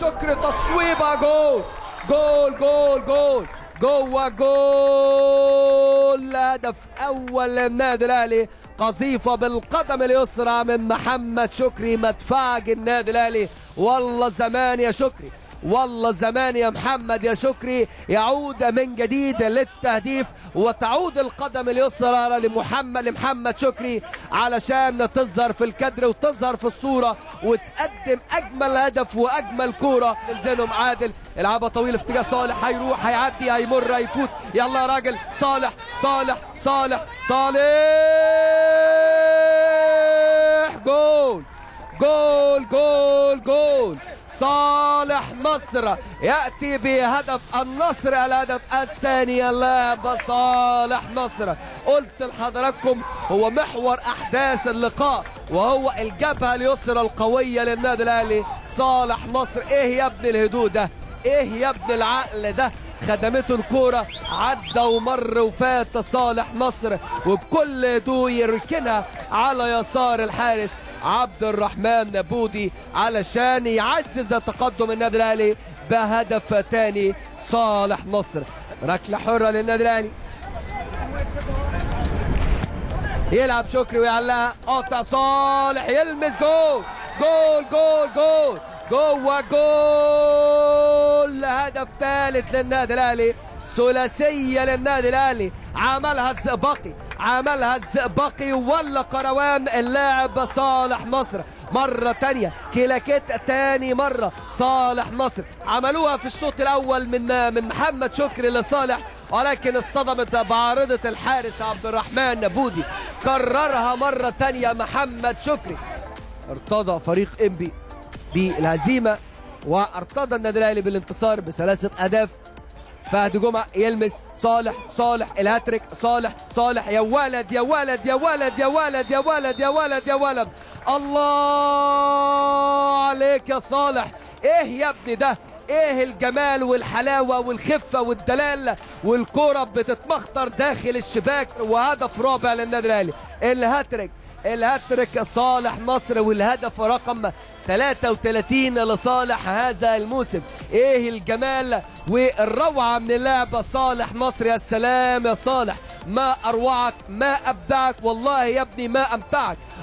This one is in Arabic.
شكري تصويبه جول جول جول جول جوه جول. هدف اول للنادي الاهلي، قذيفه بالقدم اليسرى من محمد شكري مدفعج النادي الاهلي. والله زمان يا شكري، والله زمان يا محمد يا شكري، يعود من جديد للتهديف وتعود القدم اليسرى لمحمد شكري علشان تظهر في الكادر وتظهر في الصورة وتقدم أجمل هدف وأجمل كورة. الزينهم عادل يلعبها طويل في اتجاه صالح، هيروح هيعدي هيمر هيفوت، يلا يا راجل صالح صالح صالح صالح، جول جول جول جول. صالح نصر يأتي بهدف النصر، الهدف الثاني. اللاعب صالح نصر قلت لحضراتكم هو محور أحداث اللقاء وهو الجبهة اليسرى القوية للنادي الأهلي. صالح نصر إيه يا ابن الهدوء ده، إيه يا ابن العقل ده، خدمته الكورة عدى ومر وفات صالح نصر وبكل هدوء يركنها على يسار الحارس عبد الرحمن بودي علشان يعزز تقدم النادي الاهلي بهدف ثاني. صالح نصر ركله حره للنادي الاهلي، يلعب شكري ويعلقها قاطع صالح يلمس جول جول جول جول جوه جول. هدف ثالث للنادي الاهلي، ثلاثيه للنادي الاهلي، عملها الزئبقي ولا قروان اللاعب صالح نصر مرة تانية، كلاكيت تاني مرة صالح نصر. عملوها في الشوط الأول من محمد شكري لصالح ولكن اصطدمت بعارضة الحارس عبد الرحمن بودي. كررها مرة تانية محمد شكري. ارتضى فريق انبي بالهزيمة وارتضى النادي الأهلي بالانتصار بثلاثة أهداف. فهد جمعة يلمس صالح الهاتريك، صالح يا ولد يا ولد يا ولد يا ولد يا ولد يا ولد يا ولد، الله عليك يا صالح. ايه يا ابني ده، ايه الجمال والحلاوة والخفة والدلال والكرة بتتمخطر داخل الشباك. وهدف رابع للنادي الاهلي، الهاتريك صالح نصر والهدف رقم 33 لصالح هذا الموسم. ايه الجمال والروعة من اللاعب صالح نصر. يا سلام يا صالح، ما اروعك ما ابدعك، والله يا ابني ما امتعك.